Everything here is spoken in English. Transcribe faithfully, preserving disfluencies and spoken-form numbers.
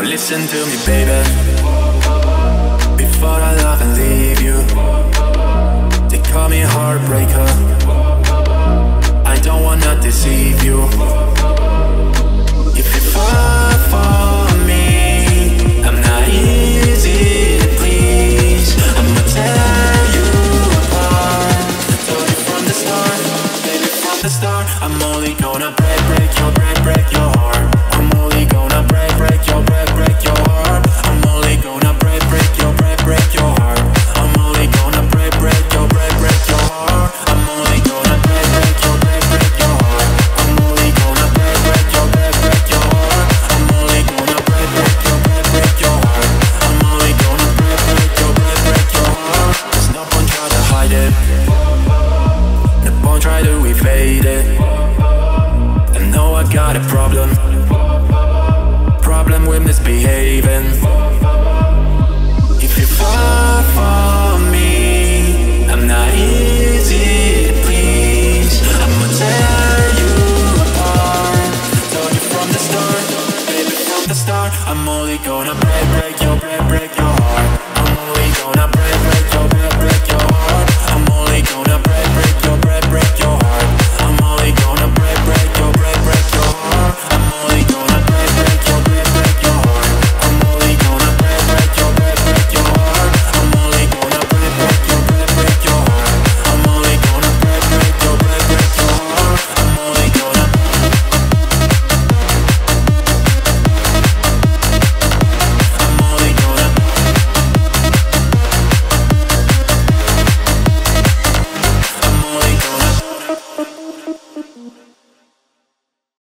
listen to me, baby. Before I love and leave you, they call me heartbreaker. I don't wanna deceive you. If you fall for me, I'm not easy to please. I'ma tear you apart. Told you from the start, baby, from the start. I'm only gonna break, break your, break, break your heart. I'm only gonna break, break your, break, break your heart. I'm only gonna break, break your, break, break your heart. I'm only gonna break, break your, break, break your heart. I'm only gonna break, break your, break, break your heart. I'm only gonna break, break your, break, break your heart. I'm only gonna break, break your, break, break your heart. I'm only gonna break, break your, break, break your heart. There's no point try to hide it. No point try to evade it. I know I got a problem. Problem with misbehaving.